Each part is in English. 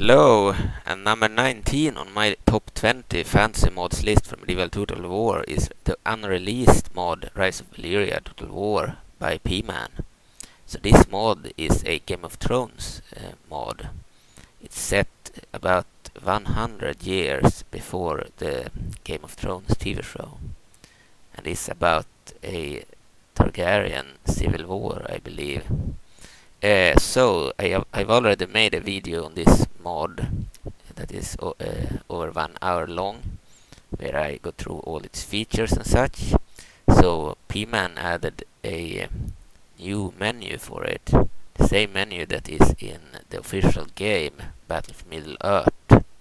Hello, and number 19 on my top 20 fantasy mods list for Medieval Total War is the unreleased mod Rise of Valyria Total War by P-Man. So this mod is a Game of Thrones mod. It's set about 100 years before the Game of Thrones TV show, and it's about a Targaryen civil war, I believe. So I've already made a video on this mod that is over 1 hour long, where I go through all its features and such. So P-Man added a new menu for it, the same menu that is in the official game Battle for Middle-earth,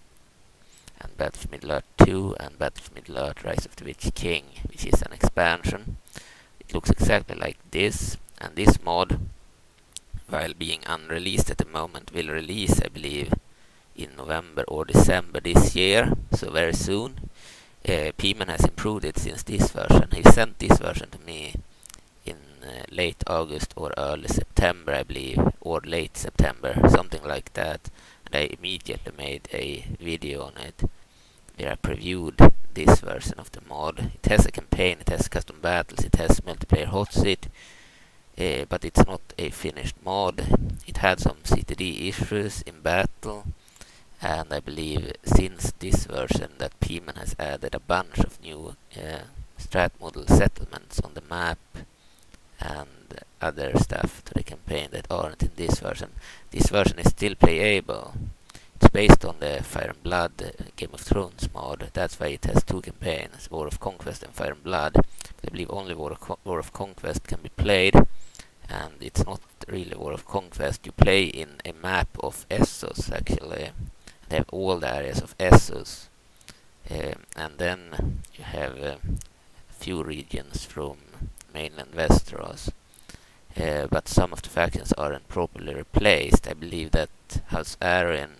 and Battle for Middle-earth 2 and Battle for Middle-earth Rise of the Witch King, which is an expansion. It looks exactly like this, and this mod, while being unreleased at the moment, will release, I believe, in November or December this year, so very soon. P-Man has improved it since this version. He sent this version to me in late August or early September, I believe, or late September, something like that. And I immediately made a video on it where I previewed this version of the mod. It has a campaign, it has custom battles, it has multiplayer hot seat. But it's not a finished mod. It had some CTD issues in battle, and I believe since this version that P-Man has added a bunch of new strat model settlements on the map and other stuff to the campaign that aren't in this version. This version is still playable. It's based on the Fire and Blood Game of Thrones mod. That's why it has two campaigns, War of Conquest and Fire and Blood. But I believe only War of Conquest can be played. And it's not really War of Conquest. You play in a map of Essos, actually. They have all the areas of Essos. And then you have a few regions from mainland Westeros. But some of the factions aren't properly replaced. I believe that House Arryn,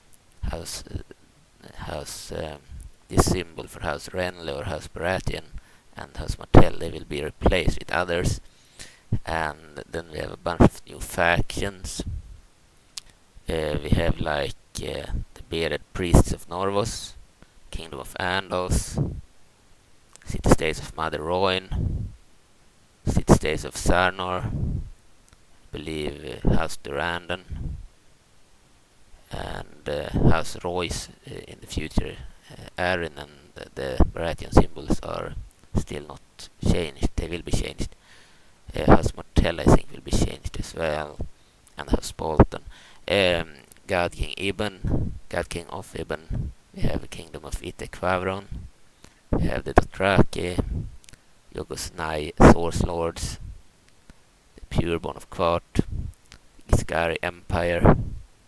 this symbol for House Renly or House Baratheon, and House Martell, they will be replaced with others. And then we have a bunch of new factions. We have like the Bearded Priests of Norvos, Kingdom of Andals, City-States of Mother Roin, City-States of Sarnor, I believe House Durandon, and House Royce in the future. Arryn and the Baratheon symbols are still not changed. They will be changed. House Martell, I think, will be changed as well, and House Bolton. God King Ibn, God King of Ibn. We have the Kingdom of Ite-Quavron. We have the Dothraki, Yogosnai Source Lords, the Pureborn of Quart, the Giscari Empire.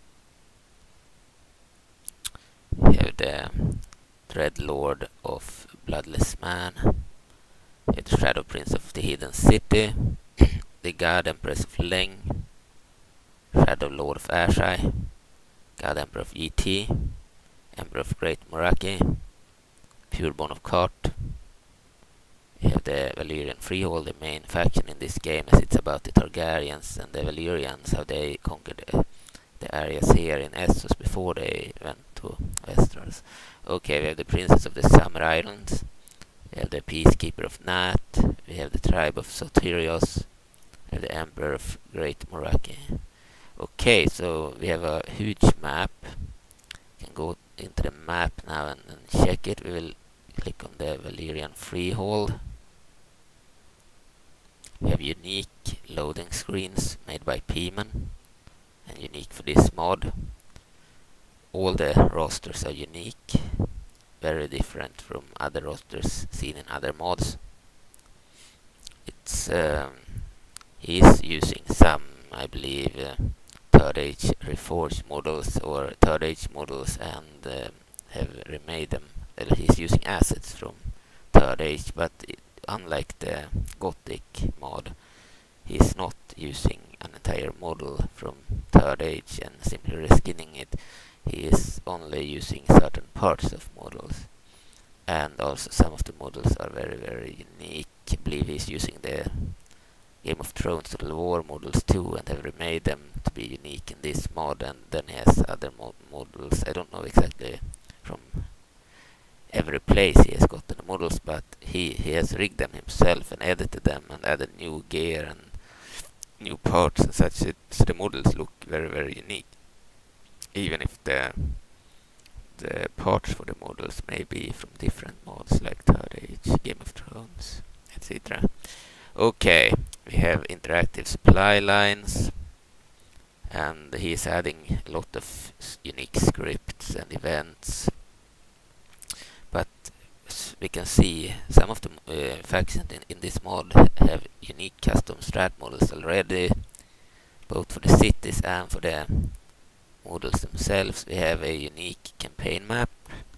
We have the Dread Lord of Bloodless Man. We have the Shadow Prince of the Hidden City, the God Empress of Leng, Shadow Lord of Ashai, God Emperor of E.T., Emperor of Great Moraki, Pureborn of Kart. We have the Valyrian Freehold, the main faction in this game, as it's about the Targaryens and the Valyrians, how they conquered the areas here in Essos before they went to Westeros. Okay, we have the Princess of the Summer Islands. We have the Peacekeeper of Nat, we have the Tribe of Soterios, we have the Emperor of Great Moraki. Okay, so we have a huge map. You can go into the map now and check it. We will click on the Valyrian Freehold. We have unique loading screens made by P-Man and unique for this mod. All the rosters are unique. Very different from other rosters seen in other mods. It's he's using some, I believe, Third Age Reforged models or Third Age models, and have remade them. Well, he's using assets from Third Age, but unlike the Gothic mod, he's not using an entire model from Third Age and simply reskinning it. He is only using certain parts of models, and also some of the models are very, very unique. I believe he's using the Game of Thrones Total War models too, and have remade them to be unique in this mod. And then he has other models. I don't know exactly from every place he has gotten the models, but he has rigged them himself and edited them and added new gear and new parts and such. So the models look very, very unique, even if the parts for the models may be from different mods like Third Age, Game of Thrones, etc. Okay, we have interactive supply lines, and he is adding a lot of unique scripts and events. But as we can see, some of the factions in this mod have unique custom strat models already, both for the cities and for the models themselves. We have a unique campaign map.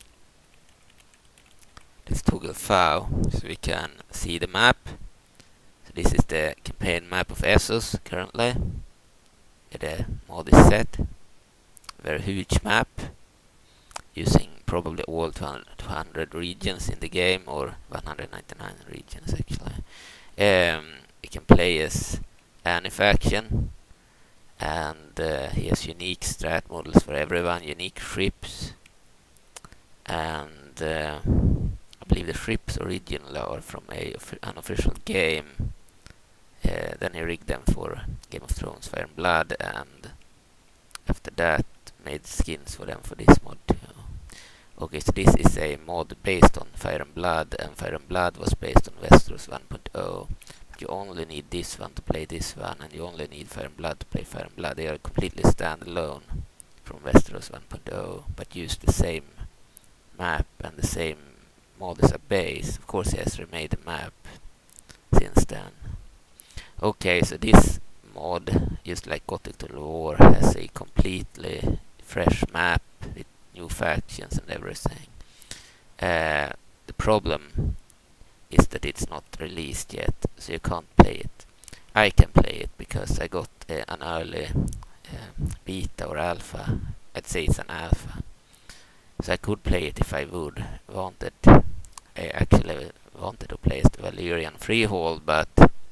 Let's toggle file so we can see the map. So this is the campaign map of Essos currently. The mod is set. Very huge map, using probably all 200 regions in the game, or 199 regions actually. We can play as any faction, and he has unique strat models for everyone, unique ships, and I believe the ships originally are from an unofficial game. Then he rigged them for Game of Thrones Fire and Blood, and after that made skins for them for this mod too. Okay, so this is a mod based on Fire and Blood was based on Westeros 1.0. You only need this one to play this one, and you only need Fire and Blood to play Fire and Blood. They are completely standalone from Westeros 1.0, but use the same map and the same mod as a base. Of course, he has remade the map since then. Okay, so this mod, just like Gothic Total War, has a completely fresh map with new factions and everything. The problem is that it's not released yet, so you can't play it. I can play it because I got an early beta or alpha. I'd say it's an alpha, so I could play it if I would wanted. I actually wanted to play as the Valyrian freehold, but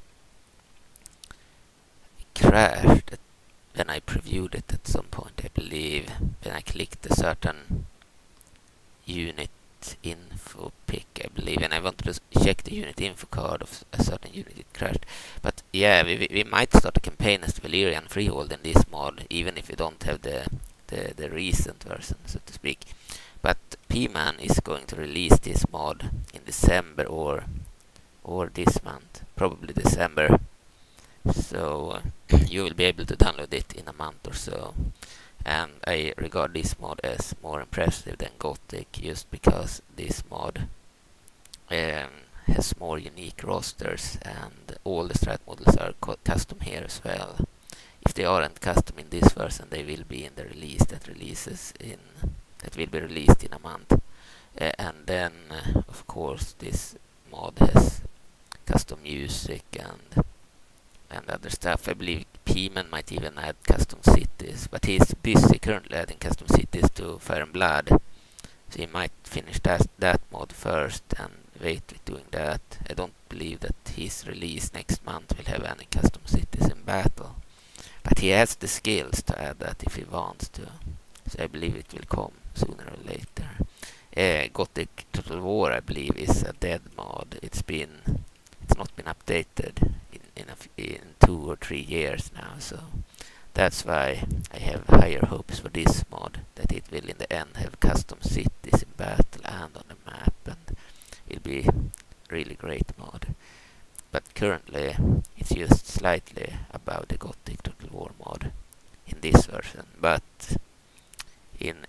crashed when I previewed it at some point, I believe. When I clicked a certain unit info pick, I believe, and I wanted to check the unit info card of a certain unit, it crashed. But yeah, we might start a campaign as the Valyrian freehold in this mod, even if we don't have the recent version, so to speak. But P-Man is going to release this mod in December or this month, probably December. So you will be able to download it in a month or so. And I regard this mod as more impressive than Gothic, just because this mod has more unique rosters, and all the strat models are custom here as well. If they aren't custom in this version, they will be in the release that will be released in a month. And then, of course, this mod has custom music and other stuff. I believe P-Man might even add custom cities, but he's busy currently adding custom cities to Fire and Blood, so he might finish that mod first and wait with doing that. I don't believe that his release next month will have any custom cities in battle, but he has the skills to add that if he wants to, so I believe it will come sooner or later. Gothic Total War, I believe, is a dead mod. It's not been updated in 2 or 3 years now, so that's why I have higher hopes for this mod, that it will in the end have custom cities in battle and on the map, and will be really great mod. But currently it's just slightly above the Gothic Total War mod in this version, but in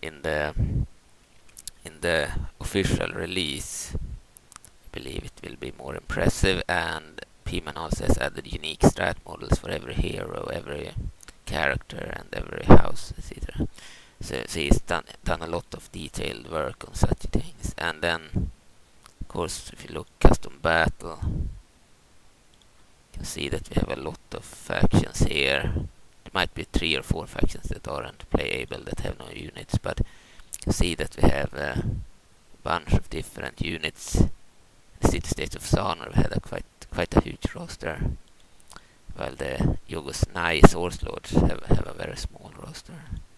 the official release I believe it will be more impressive. And P-Man also has added unique strat models for every hero, every character, and every house, etc. So he's done a lot of detailed work on such things. And then, of course, if you look custom battle, you can see that we have a lot of factions here. There might be 3 or 4 factions that aren't playable, that have no units, but you can see that we have a bunch of different units. The city-states of Sana have had quite a huge roster. while the Yugosnai Source Lords have a very small roster.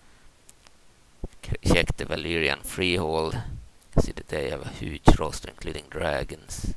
Check the Valyrian Freehold. See that they have a huge roster, including dragons.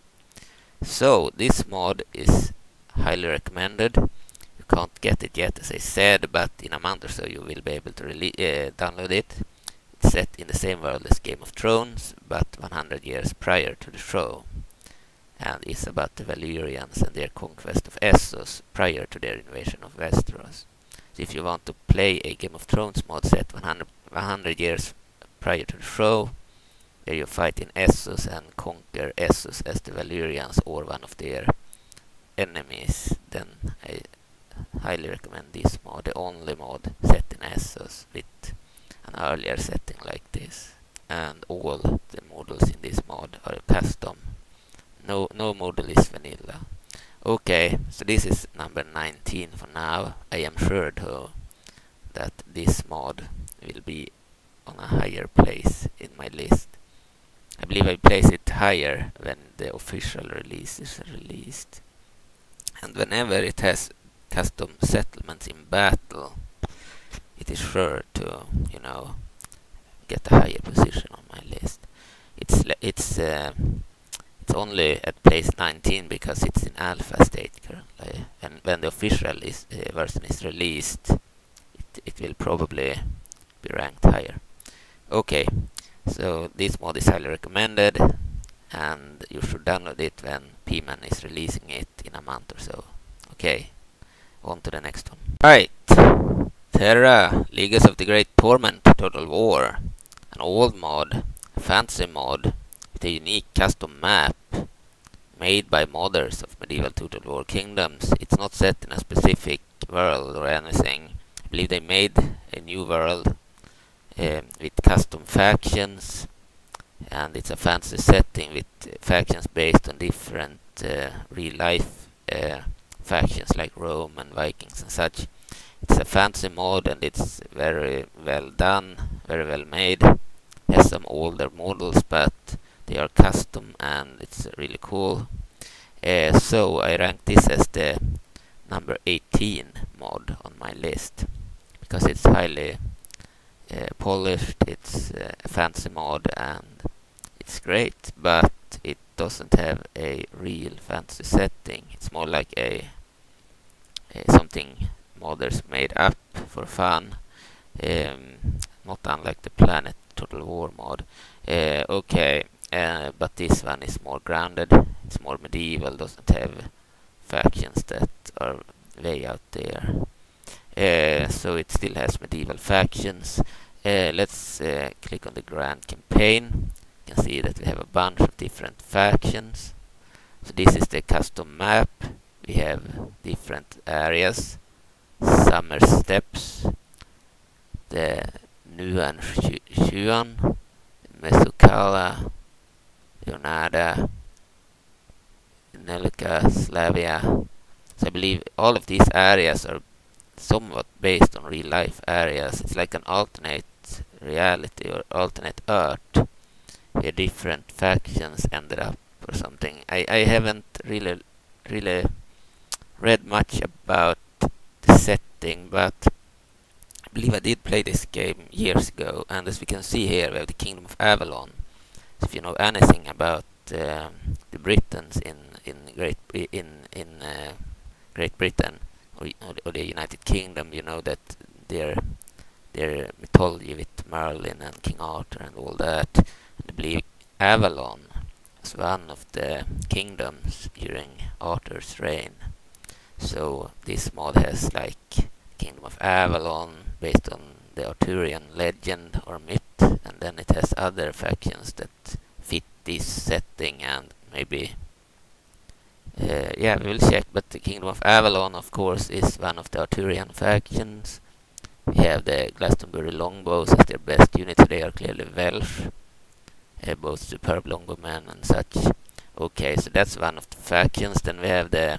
So this mod is highly recommended. You can't get it yet, as I said, but in a month or so you will be able to download it. It's set in the same world as Game of Thrones, but 100 years prior to the show, and is about the Valyrians and their conquest of Essos prior to their invasion of Westeros. So if you want to play a Game of Thrones mod set 100 years prior to the show, where you fight in Essos and conquer Essos as the Valyrians or one of their enemies, then I highly recommend this mod, the only mod set in Essos with an earlier setting like this. And all the models in this mod are custom. No model is vanilla. Okay, so this is number 19 for now. I am sure though that this mod will be on a higher place in my list. I believe I place it higher when the official release is released. And whenever it has custom settlements in battle, it is sure to, get a higher position on my list. It's only at place 19 because it's in alpha state currently, and when the official version is released, it will probably be ranked higher. Okay, so this mod is highly recommended, and you should download it when P-Man is releasing it in a month or so. Okay, on to the next one. Right, Thera, Legacy of the Great Torment, Total War, an old mod, a fantasy mod with a unique custom map made by modders of medieval Total War kingdoms. It's not set in a specific world or anything. I believe they made a new world with custom factions, and it's a fantasy setting with factions based on different real life factions like Rome and Vikings and such. It's a fantasy mod, and it's very well done, very well made. Has some older models, but they are custom and it's really cool. So I rank this as the number 18 mod on my list because it's highly polished. It's a fantasy mod and it's great, but it doesn't have a real fantasy setting. It's more like a something modders made up for fun, not unlike the Planet Total War mod. But this one is more grounded. It's more medieval, doesn't have factions that are way out there. So it still has medieval factions. Let's click on the Grand Campaign. You can see that we have a bunch of different factions. So this is the custom map. We have different areas. Summer Steppes, the Nuan Xuan, Mesukala, Leonada, Nelica, Slavia. So I believe all of these areas are somewhat based on real life areas. It's like an alternate reality or alternate Earth where different factions ended up or something. I haven't really read much about the setting, but I believe I did play this game years ago, and as we can see here we have the Kingdom of Avalon. So if you know anything about the Britons in Great Britain or the United Kingdom, you know that their mythology with Merlin and King Arthur and all that. And I believe Avalon was one of the kingdoms during Arthur's reign. So this mod has like Kingdom of Avalon based on the Arthurian legend or myth, and then it has other factions that fit this setting, and maybe we will check. But the Kingdom of Avalon, of course, is one of the Arthurian factions. We have the Glastonbury Longbows as their best unit, so they are clearly Welsh, both superb longbowmen and such. Okay, so that's one of the factions. Then we have the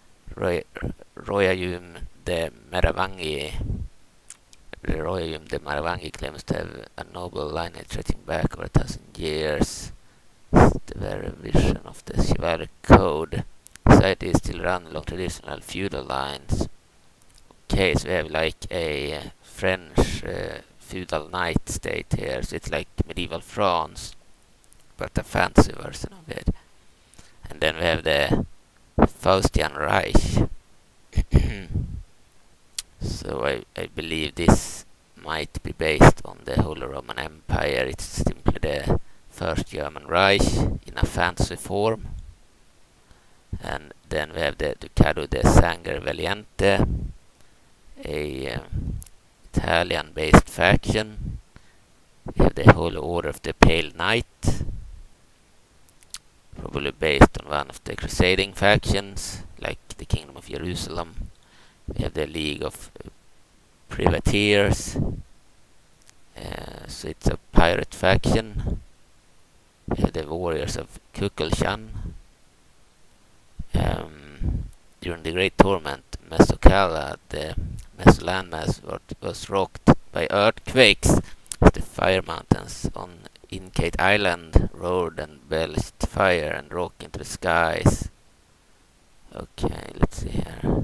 Royaume de Maravangi. The Royaume de Maravangi claims to have a noble lineage stretching back over 1,000 years. It's the very vision of the chivalric code. society is still run along traditional feudal lines. Okay, so we have like a French feudal knight state here, so it's like medieval France, but a fancy version of it. And then we have the Faustian Reich. So I believe this might be based on the Holy Roman Empire. It's simply the first German Reich in a fantasy form. And then we have the Ducado de Sangre Valiente, a Italian-based faction. We have the Holy Order of the Pale Knight, probably based on one of the crusading factions, like the Kingdom of Jerusalem. We have the League of Privateers, so it's a pirate faction. We have the Warriors of Kukulkan. During the Great Torment, Mesocala, the Mesolandmass, was rocked by earthquakes as the fire mountains on Incate Island roared and belched fire and rock into the skies. Okay, let's see here.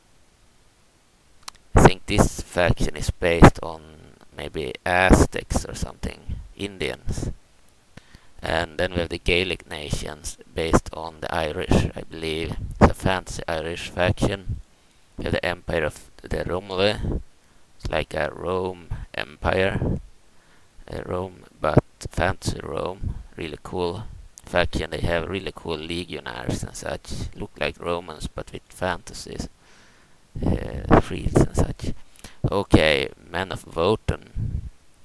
I think this faction is based on maybe Aztecs or something, Indians. And then we have the Gaelic nations based on the Irish, I believe. It's a fancy Irish faction. We have the Empire of the Romuli. It's like a Rome Empire. Rome, but fancy Rome. Really cool faction. They have really cool legionnaires and such. Look like Romans, but with fantasies. Shields and such. Okay, Men of Wotan.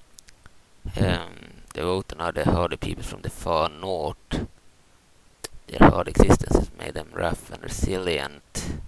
The Wotan are the hardy people from the far north. Their hard existence has made them rough and resilient.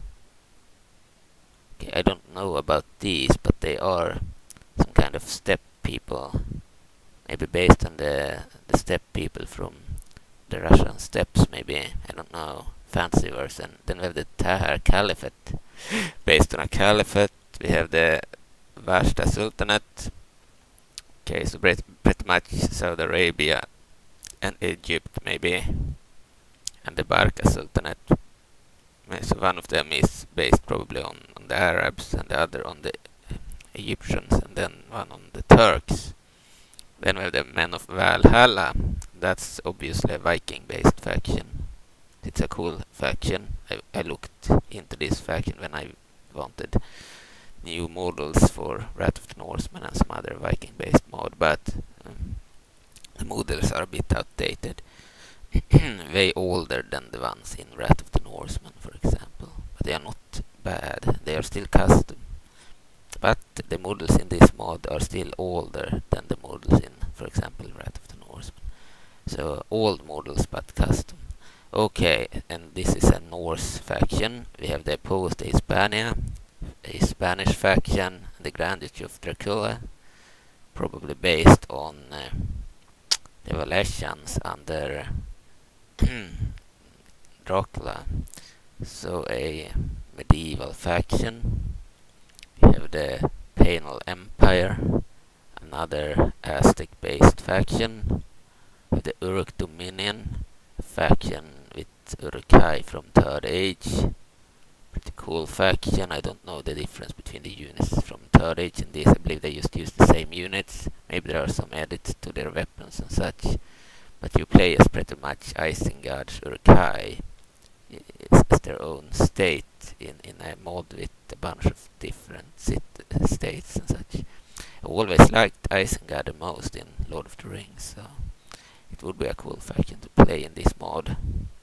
Okay, I don't know about these, but they are some kind of steppe people. Maybe based on the steppe people from the Russian steppes, maybe. I don't know. Fancy version. Then we have the Tahar Caliphate. Based on a caliphate. We have the Vashta Sultanate. Okay, so pretty much Saudi Arabia and Egypt, maybe. And the Barca Sultanate. So one of them is based probably on the Arabs, and the other on the Egyptians, and then one on the Turks. Then we have the Men of Valhalla. That's obviously a Viking-based faction. It's a cool faction. I looked into this faction when I wanted new models for Wrath of the Norseman and some other Viking-based mod, but the models are a bit outdated. Way older than the ones in Wrath of the Norseman, for example. But they are not bad. They are still custom. But the models in this mod are still older than the models in, for example, Wrath of the Norseman. So old models, but custom. Okay, and this is a Norse faction. We have the Opposed de Hispania, a Spanish faction, the Grand Duchy of Dracula, probably based on the Valesians under Dracula. So a medieval faction. We have the Penal Empire, another Aztec-based faction. With the Uruk Dominion, a faction with Uruk-hai from Third Age. Pretty cool faction. I don't know the difference between the units from Third Age and this. I believe they just use the same units. Maybe there are some edits to their weapons and such. But you play as pretty much Isengard's Uruk-hai. It's their own state in a mod with a bunch of different states and such. I always liked Isengard the most in Lord of the Rings, so it would be a cool faction to play in this mod.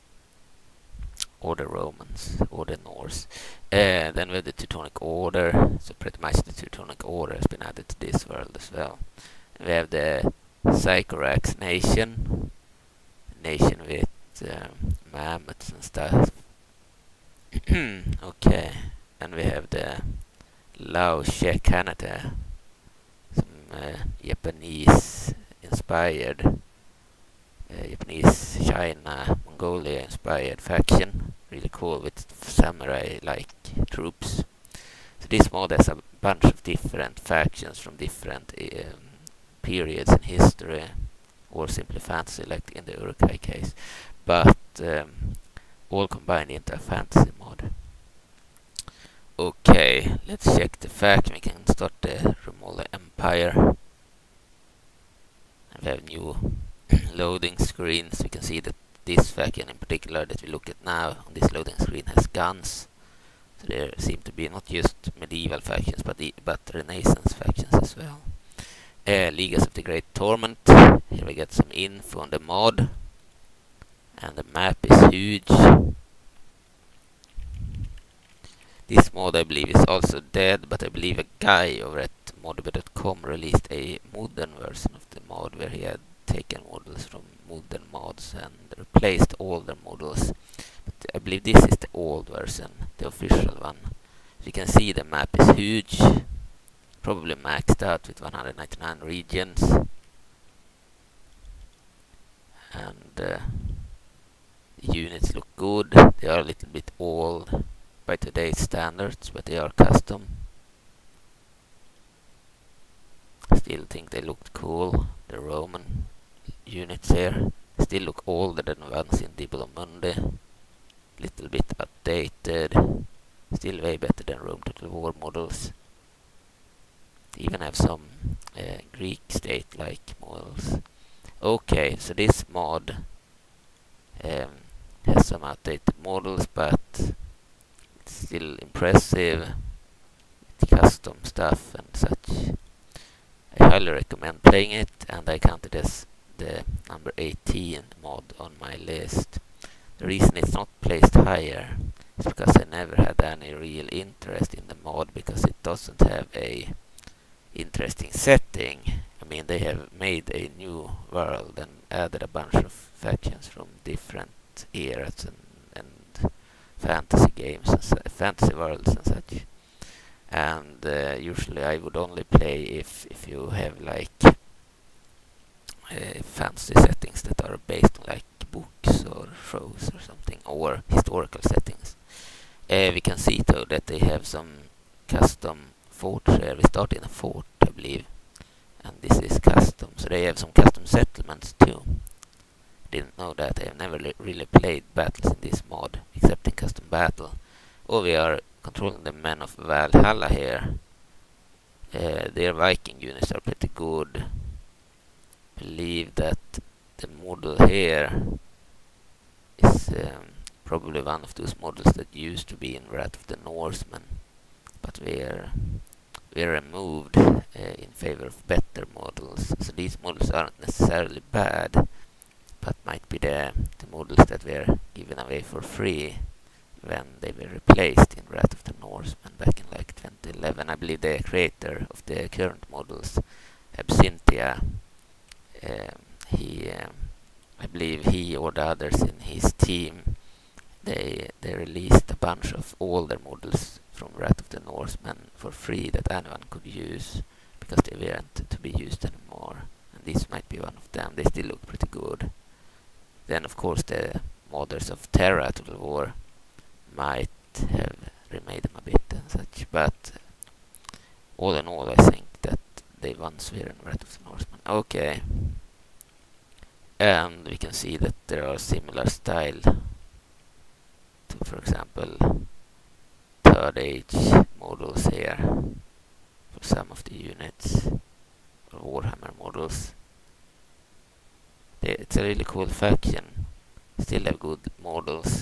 Or the Romans, or the Norse. Then we have the Teutonic Order, so pretty much the Teutonic Order has been added to this world as well. And we have the Sycorax nation, with mammoths and stuff. Okay, and we have the Lao She Canada, some Japanese inspired, Japanese, China, Mongolia inspired faction. Really cool with samurai-like troops. So this mod has a bunch of different factions from different periods in history, or simply fantasy, like in the Uruk-hai case. But all combined into a fantasy mod. Okay, let's check the faction. We can start the Romola Empire. We have new loading screens. We can see that this faction in particular that we look at now on this loading screen has guns. So there seem to be not just medieval factions but Renaissance factions as well. Leaguers of the Great Torment. Here we get some info on the mod. And the map is huge. This mod I believe is also dead, but I believe a guy over at modb.com released a modern version of the mod where he had taken models from modern mods and replaced older models. But I believe this is the old version, the official one. So you can see the map is huge, probably maxed out with 199 regions. And the units look good. They are a little bit old by today's standards, but they are custom. Still think they looked cool. The Roman units here still look older than the ones in Dibolo Mundi. Little bit outdated. Still way better than Rome Total War models. They even have some Greek state-like models. Okay, so this mod has some outdated models, but it's still impressive. It's custom stuff and such. I highly recommend playing it, and I count it as the number 18 mod on my list. The reason it's not placed higher is because I never had any real interest in the mod, because it doesn't have a interesting setting. I mean, they have made a new world and added a bunch of factions from different eras and fantasy games and fantasy worlds and such. And usually I would only play if you have like fantasy settings that are based on like books or shows or something, or historical settings. We can see though that they have some custom forts here. We start in a fort, I believe, and this is custom, so they have some custom settlements too. Didn't know that. I have never really played battles in this mod except in custom battle. Oh, we are controlling the men of Valhalla here. Their Viking units are pretty good. Believe that the model here is probably one of those models that used to be in Wrath of the Norsemen, but were removed in favor of better models. So these models aren't necessarily bad, but might be the models that were given away for free when they were replaced in Wrath of the Norsemen back in like 2011. I believe the creator of the current models, Absinthia, I believe he or the others in his team, they released a bunch of older models from Wrath of the Norsemen for free that anyone could use because they weren't to be used anymore. And this might be one of them. They still look pretty good. Then of course the modders of Thera Total War might have remade them a bit and such, but all in all I think that they once were in Wrath of the Norsemen. Okay. And we can see that there are similar style to, for example, Third Age models here for some of the units, or Warhammer models. It's a really cool faction. Still have good models.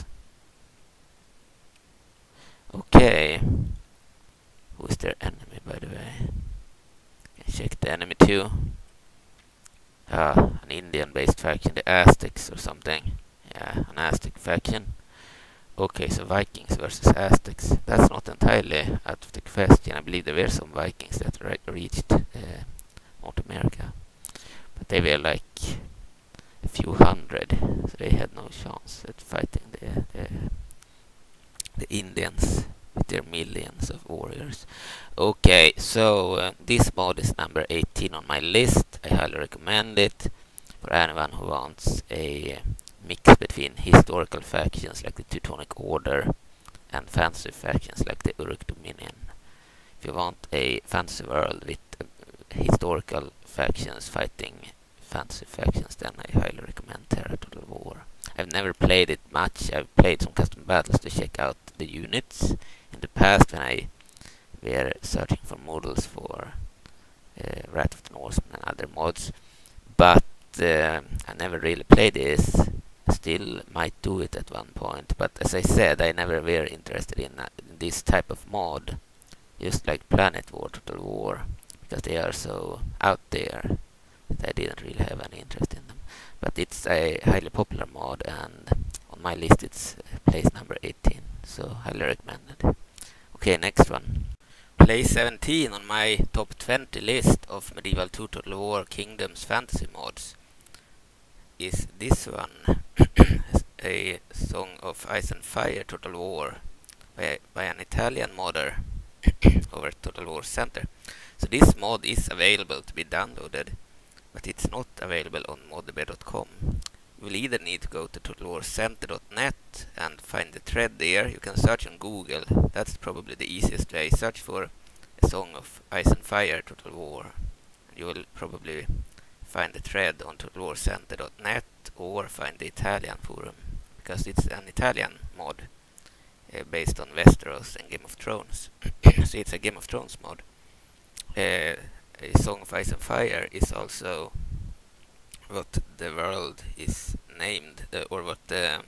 Okay. Who is their enemy, by the way? Can check the enemy too. An Indian-based faction, the Aztecs or something. Yeah, an Aztec faction. Okay, so Vikings versus Aztecs. That's not entirely out of the question. I believe there were some Vikings that reached North America, but they were like a few hundred, so they had no chance at fighting the Indians with their millions of warriors. Okay, so this mod is number 18 on my list. I highly recommend it for anyone who wants a mix between historical factions like the Teutonic Order and fantasy factions like the Uruk Dominion. If you want a fantasy world with historical factions fighting fantasy factions, then I highly recommend Thera Total War. I've never played it much. I've played some custom battles to check out the units in the past when I were searching for models for Wrath of the Norsemen and other mods, but I never really played this. Still might do it at one point, but as I said, I never were interested in this type of mod, just like Planet War, Total War, because they are so out there that I didn't really have any interest in them. But it's a highly popular mod, and on my list it's place number 18, so highly recommended. Okay, next one. Place 17 on my top 20 list of Medieval 2 Total War Kingdoms fantasy mods is this one. A Song of Ice and Fire Total War by an Italian modder over Total War Center. So this mod is available to be downloaded, but it's not available on modderbear.com. You will either need to go to totalwarcenter.net and find the thread there. You can search on Google. That's probably the easiest way. Search for A Song of Ice and Fire Total War. You will probably find the thread on totalwarcenter.net or find the Italian forum, because it's an Italian mod based on Westeros and Game of Thrones. So it's a Game of Thrones mod. A Song of Ice and Fire is also what the world is named, or what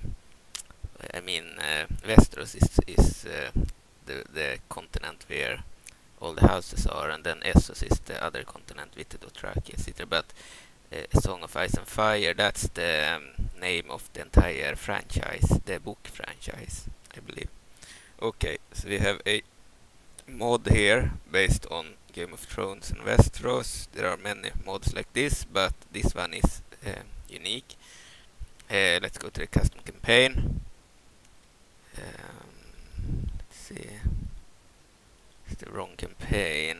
Westeros is the continent where all the houses are, and then Essos is the other continent with the Dothraki, etc. But A Song of Ice and Fire, that's the name of the entire franchise, the book franchise, I believe. Okay, so we have a mod here based on Game of Thrones and Westeros. There are many mods like this, but this one is unique. Let's go to the custom campaign. Let's see. It's the wrong campaign.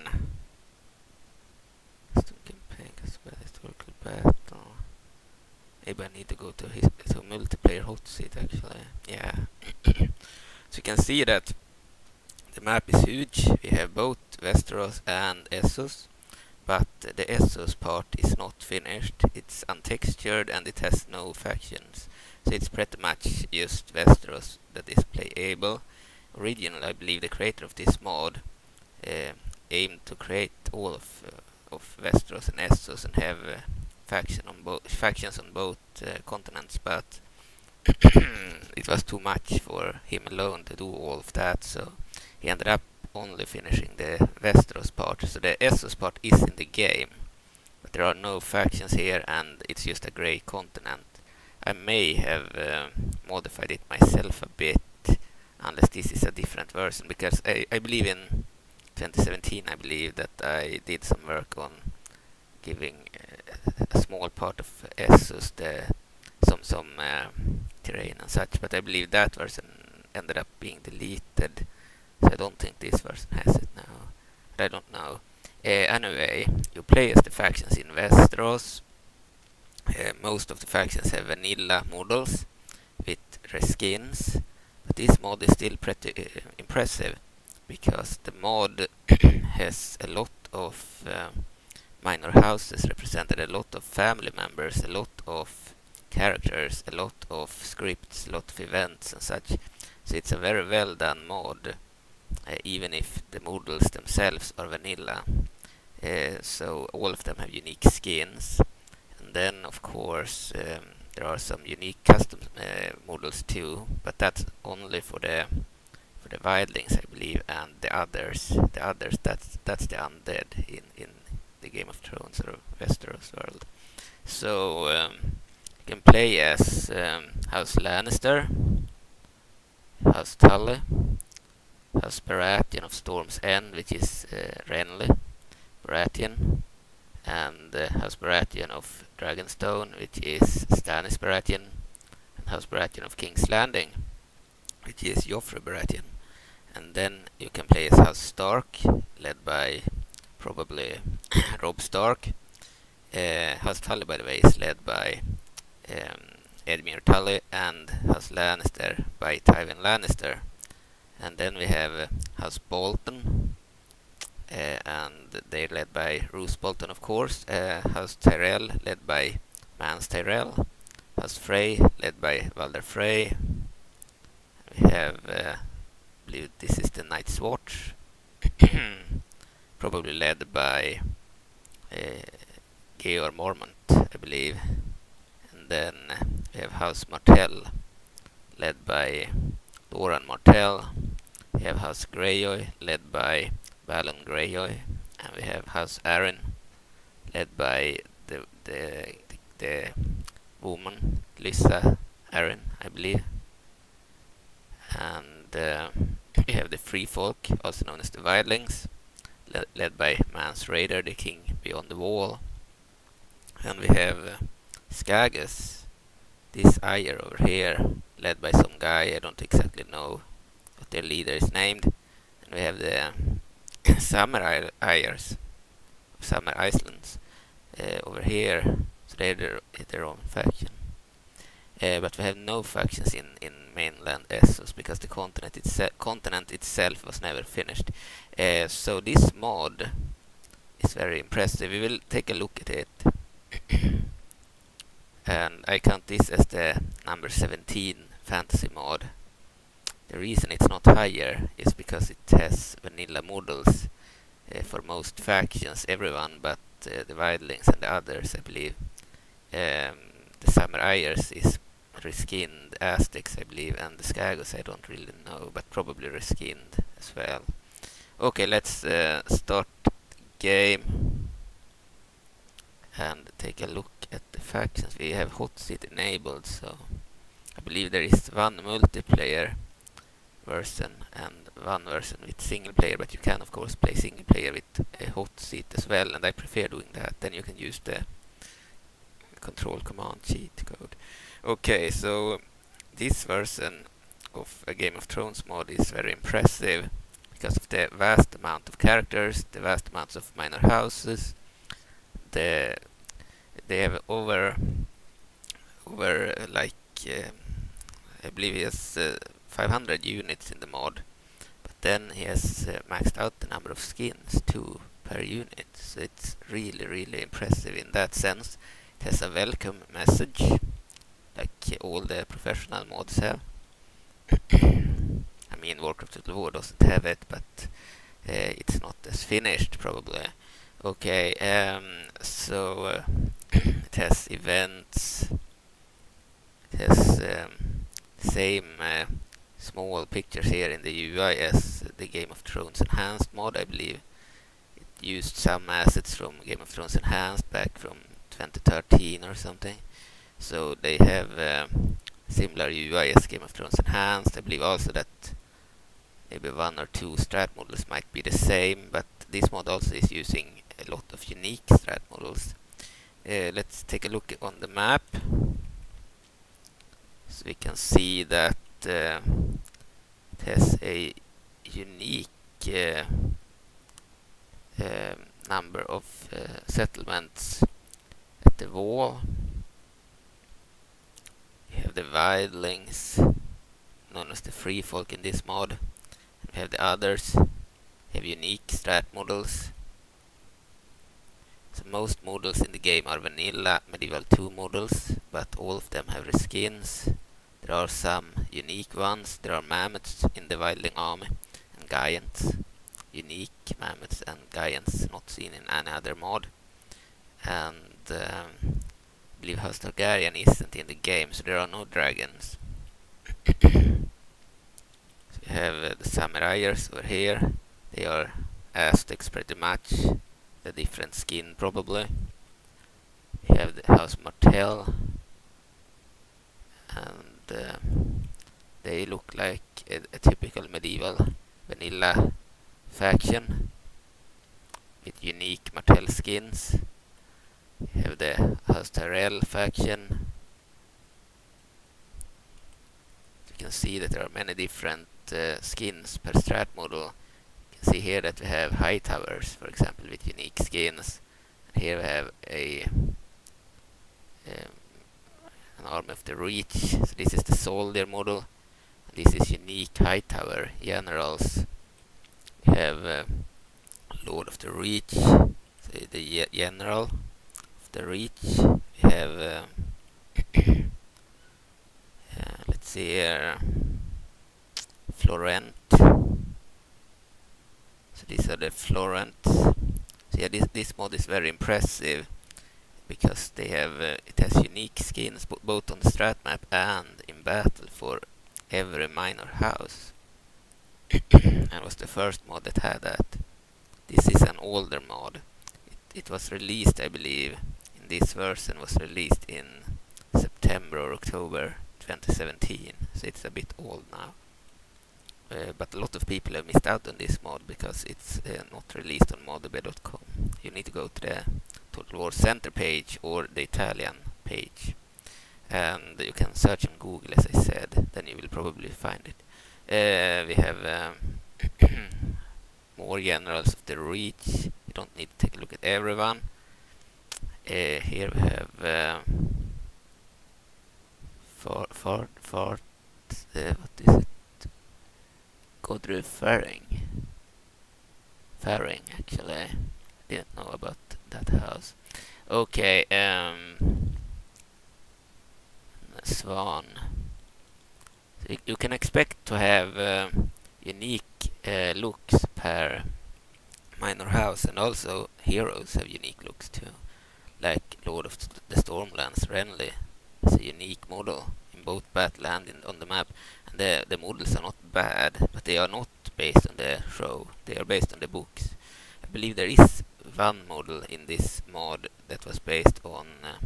Custom campaign, historical battle. Maybe I need to go to multiplayer hot seat actually. Yeah. So you can see that the map is huge. We have both Westeros and Essos, but the Essos part is not finished. It's untextured and it has no factions. So it's pretty much just Westeros that is playable. Originally, I believe the creator of this mod aimed to create all of Westeros and Essos and have factions on both continents, but it was too much for him alone to do all of that, so he ended up only finishing the Westeros part. So the Essos part is in the game, but there are no factions here and it's just a grey continent. I may have modified it myself a bit, unless this is a different version, because I believe in 2017 I believe that I did some work on giving a small part of Essos some terrain and such, but I believe that version ended up being deleted, so I don't think this version has it now, but I don't know. Anyway, you play as the factions in Westeros. Most of the factions have vanilla models with reskins, but this mod is still pretty impressive, because the mod has a lot of minor houses represented, a lot of family members, a lot of characters, a lot of scripts, a lot of events and such. So it's a very well done mod, even if the models themselves are vanilla. So all of them have unique skins, and then of course there are some unique custom models too, but that's only for the wildlings, I believe, and the others that's the undead in the Game of Thrones or Westeros world. So you can play as House Lannister, House Tully, House Baratheon of Storm's End, which is Renly Baratheon, and House Baratheon of Dragonstone, which is Stannis Baratheon, and House Baratheon of King's Landing, which is Joffrey Baratheon. And then you can play as House Stark, led by probably Robb Stark. House Tully, by the way, is led by Edmure Tully, and House Lannister by Tywin Lannister. And then we have House Bolton, and they're led by Roose Bolton, of course. House Tyrell, led by Mance Tyrell. House Frey, led by Valder Frey. We have, I believe this is the Night's Watch, probably led by Georg Mormont, I believe. And then we have House Martell, led by Doran Martell. We have House Greyjoy, led by Balon Greyjoy. And we have House Arryn, led by the woman Lyssa Arryn, I believe. And we have the Free Folk, also known as the Wildlings, led by Mance Rayder, the King Beyond the Wall. And we have Skagus, this Ayer over here, led by some guy, I don't exactly know what their leader is named. And we have the Summer Ayers, Summer Islands, over here, so they're their own faction. But we have no factions in mainland Essos because the continent itself was never finished. So this mod is very impressive. We will take a look at it. And I count this as the number 17 fantasy mod. The reason it's not higher is because it has vanilla models for most factions, everyone but the Wildlings and the others, I believe. The Summer Ayers is reskinned Aztecs, I believe, and the Skagus I don't really know, but probably reskinned as well. Okay, let's start the game and take a look at the factions. We have hot seat enabled, so I believe there is one multiplayer version and one version with single player, but you can of course play single player with a hot seat as well, and I prefer doing that. Then you can use the control command cheat code. Okay, so this version of a Game of Thrones mod is very impressive because of the vast amount of characters, the vast amounts of minor houses. They have over like I believe he has 500 units in the mod, but then he has maxed out the number of skins, 2 per unit. So it's really impressive in that sense. It has a welcome message, like all the professional mods have. I mean, Warcraft Total War doesn't have it, but it's not as finished, probably. Okay, so it has events. It has same small pictures here in the UI as the Game of Thrones Enhanced mod, I believe. It used some assets from Game of Thrones Enhanced back from 2013 or something. So they have similar UI as Game of Thrones Enhanced. I believe also that maybe 1 or 2 strat models might be the same, but this mod also is using a lot of unique strat models. Let's take a look on the map. So we can see that it has a unique number of settlements at the wall. We have the Wildlings, known as the Free Folk in this mod. We have the others. We have unique strat models. So most models in the game are vanilla Medieval 2 models, but all of them have reskins. There are some unique ones. There are mammoths in the Wildling army and giants. Unique mammoths and giants not seen in any other mod. And I believe House Targaryen isn't in the game, so there are no dragons. So we have the Samuraiers over here. They are Aztecs pretty much. The different skin probably. We have the House Martell, and they look like a typical medieval vanilla faction with unique Martell skins. We have the House Tyrell faction. You can see that there are many different skins per strat model. You can see here that we have high towers, for example, with unique skins. And here we have an army of the Reach. So this is the soldier model. This is unique high tower generals. We have Lord of the Reach, so the general of the Reach. We have have the Florent. So yeah, this mod is very impressive because they have it has unique skins both on the strat map and in battle for every minor house. And was the first mod that had that. This is an older mod. It was released, I believe, in this version was released in September or October 2017, so it's a bit old now. But a lot of people have missed out on this mod because it's not released on modderby.com. You need to go to the Total War Center page or the Italian page. And you can search on Google, as I said, then you will probably find it. We have more generals of the Reach. You don't need to take a look at everyone. Here we have what is it? Godru Faring, actually. Didn't know about that house. Okay, Swan. So you can expect to have unique looks per minor house, and also heroes have unique looks too. Like Lord of the Stormlands, Renly is a unique model in both battle and on the map. And the models are not bad, but they are not based on the show. They are based on the books. I believe there is one model in this mod that was based on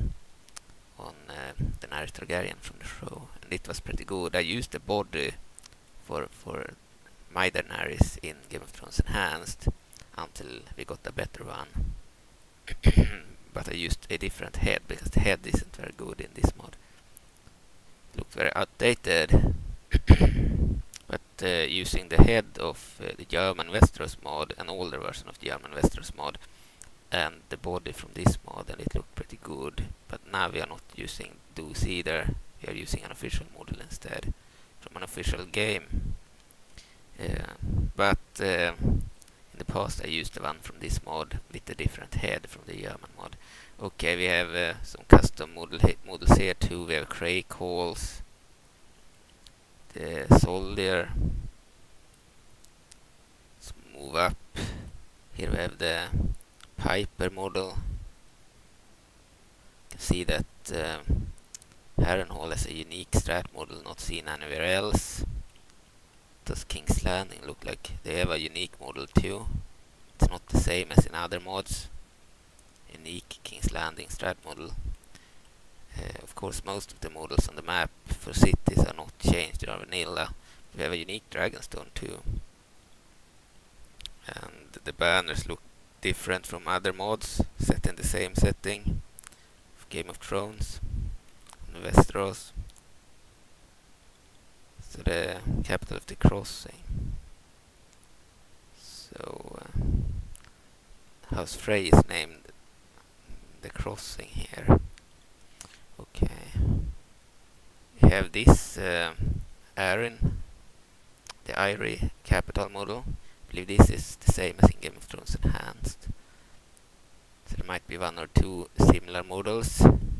Daenerys Targaryen from the show, and it was pretty good. I used the body for my Daenerys in Game of Thrones Enhanced until we got a better one. But I used a different head because the head isn't very good in this mod. It looked very outdated. But using the head of the German Westeros mod, an older version of the German Westeros mod, and the body from this mod, and it looked pretty good. But now we are not using those either. We are using an official model instead from an official game. But in the past I used the one from this mod with a different head from the German mod. Okay, we have some custom models here too. We have Cray Calls, the Soldier. Let's move up. Here we have the Piper model. You can see that Harrenhal has a unique strat model not seen anywhere else. Does King's Landing look like they have a unique model too? It's not the same as in other mods. Unique King's Landing strat model. Of course, most of the models on the map for cities are not changed, they are vanilla. We have a unique Dragonstone too. And the banners look different from other mods, set in the same setting of Game of Thrones and Westeros. So the capital of the crossing. So House Frey is named the crossing here. Okay. We have this Arryn, the Eyrie capital model. I believe this is the same as in Game of Thrones Enhanced. So there might be one or two similar models.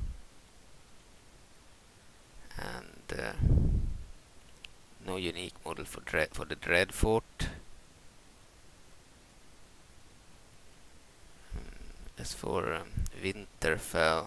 And no unique model for the Dreadfort. As for Winterfell,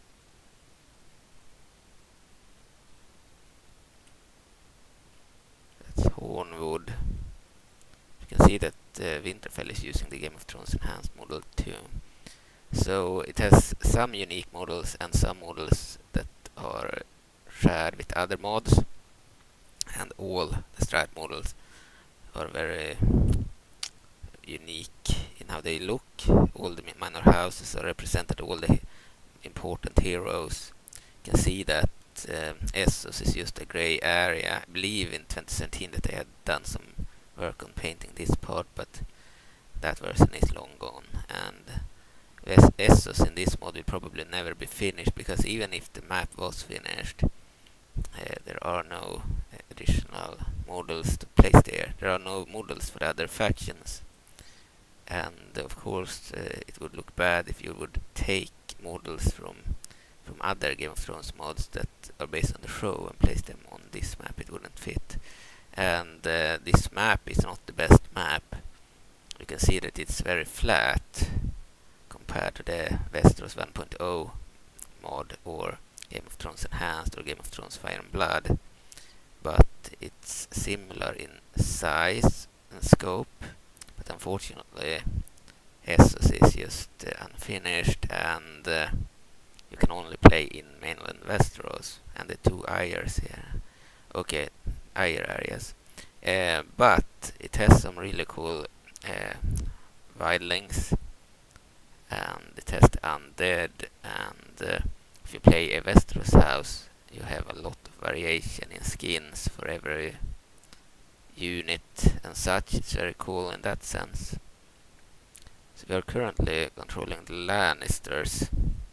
that's Hornwood. You can see that Winterfell is using the Game of Thrones Enhanced model too. So it has some unique models and some models that are shared with other mods. And all the strat models are very unique in how they look. All the minor houses are represented, all the important heroes. You can see that Essos is just a grey area. I believe in 2017 that they had done some work on painting this part, but that version is long gone. And Essos in this mod will probably never be finished, because even if the map was finished, there are no additional models to place there. There are no models for the other factions. And of course it would look bad if you would take models from other Game of Thrones mods that are based on the show and place them on this map. It wouldn't fit. And this map is not the best map. You can see that it's very flat compared to the Westeros 1.0 mod or Game of Thrones Enhanced or Game of Thrones Fire and Blood, but it's similar in size and scope, but unfortunately Essos is just unfinished, and you can only play in mainland Westeros and the two Eyres here. Okay, Eyre areas. But it has some really cool wildlings, and it has the undead, and if you play a Westeros house, you have a lot of variation in skins for every unit and such. It's very cool in that sense. So we are currently controlling the Lannisters.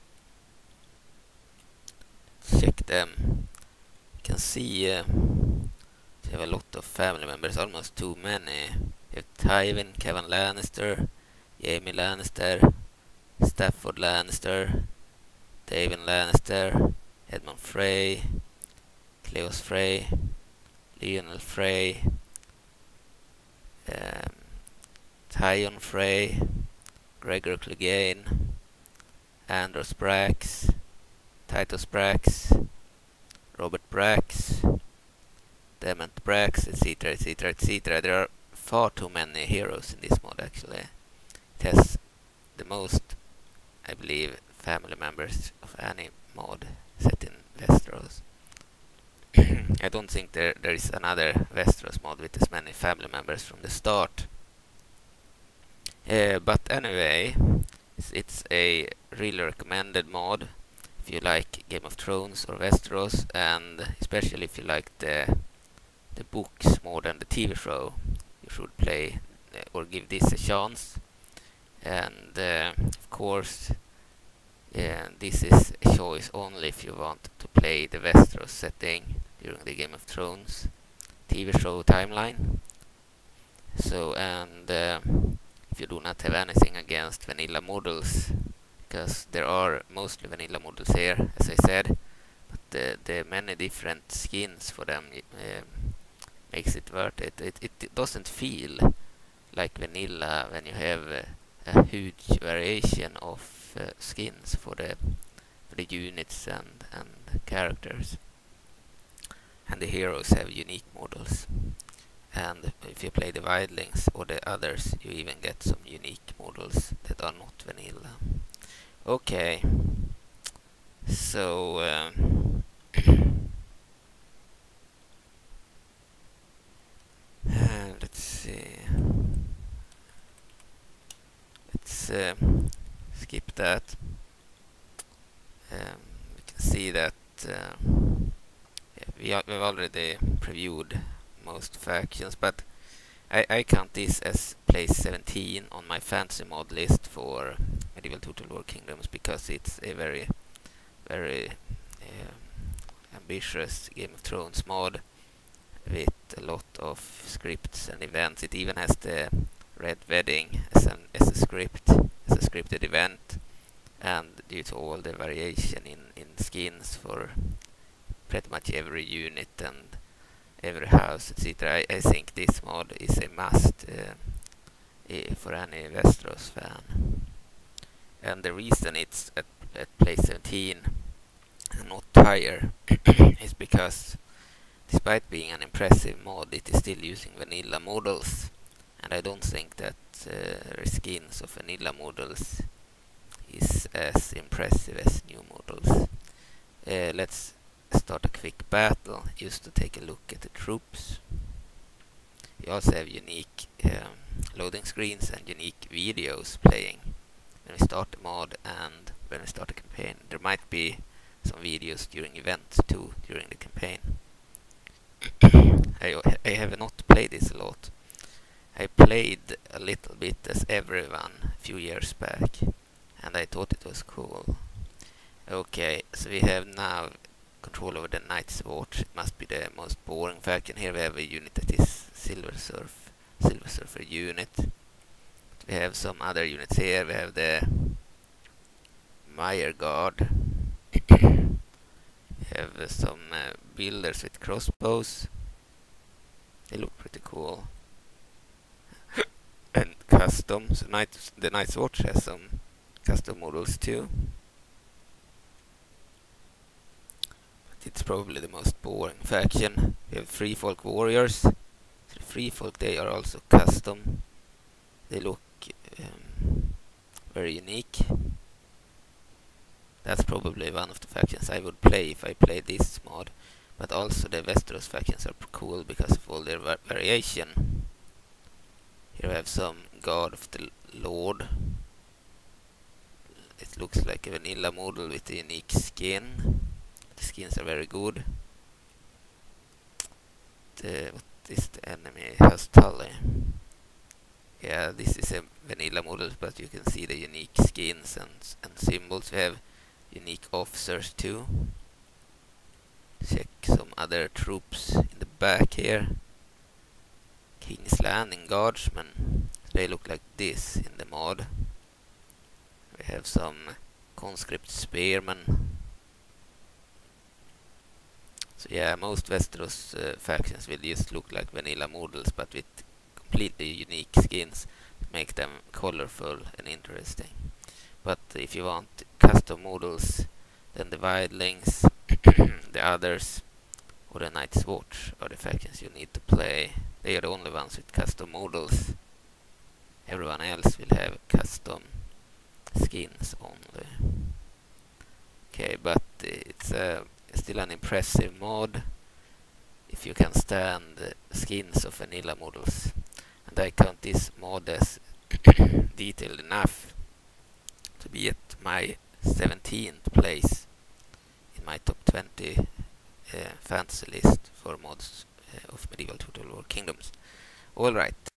Let's check them. You can see they have a lot of family members, almost too many. You have Tywin, Kevin Lannister, Jaime Lannister, Stafford Lannister, David Lannister, Edmund Frey, Cleos Frey, Lionel Frey, Tyon Frey, Gregor Clegane, Andros Brax, Titus Brax, Robert Brax, Dement Brax, etc, etc, etc. There are far too many heroes in this mod actually. It has the most, I believe, family members of any mod set in Westeros. I don't think there is another Westeros mod with as many family members from the start. But anyway, it's a really recommended mod if you like Game of Thrones or Westeros, and especially if you like the books more than the TV show. You should play or give this a chance. And of course, this is a choice only if you want to play the Westeros setting during the Game of Thrones TV show timeline. So, and if you do not have anything against vanilla models, because there are mostly vanilla models here, as I said, but the many different skins for them makes it worth it. It doesn't feel like vanilla when you have a huge variation of skins for the units and characters, and the heroes have unique models. And if you play the wildlings or the others, you even get some unique models that are not vanilla. Okay, so let's see. Let's skip that. We can see that we've already previewed most factions, but I count this as place 17 on my fantasy mod list for Medieval Total War Kingdoms, because it's a very ambitious Game of Thrones mod with a lot of scripts and events. It even has the Red Wedding as a scripted event, and due to all the variation in skins for pretty much every unit and every house, etc. I think this mod is a must for any Westeros fan. And the reason it's at place 17 and not higher is because, despite being an impressive mod, it is still using vanilla models, and I don't think that skins of vanilla models is as impressive as new models. Let's start a quick battle just to take a look at the troops. We also have unique loading screens and unique videos playing when we start the mod and when we start the campaign. There might be some videos during events too during the campaign. I have not played this a lot. I played a little bit as everyone a few years back, and I thought it was cool. Okay, so we have now control over the Night's Watch. It must be the most boring faction. Here we have a unit that is Silver Surfer unit. We have some other units here. We have the Mire Guard. We have some builders with crossbows. They look pretty cool. And custom. So the Night's Watch has some custom models too. But it's probably the most boring faction. We have Free Folk Warriors. So the Free Folk, they are also custom. They look very unique. That's probably one of the factions I would play if I played this mod. But also the Westeros factions are cool because of all their variation. Here we have some Guard of the Lord. It looks like a vanilla model with a unique skin. The skins are very good. What is the enemy? House Tully. Yeah, this is a vanilla model, but you can see the unique skins and symbols. We have unique officers too. Check some other troops in the back here. King's Landing Guardsmen. They look like this in the mod. We have some conscript spearmen. So yeah, most Westeros factions will just look like vanilla models, but with completely unique skins to make them colorful and interesting. But if you want custom models, then the Wildlings, the others, or the Night's Watch are the factions you need to play. They are the only ones with custom models. Everyone else will have custom skins only. Okay, but it's still an impressive mod if you can stand skins of vanilla models. And I count this mod as detailed enough to be at my 17th place in my top 20 fantasy list for mods of Medieval Total War Kingdoms. Alright.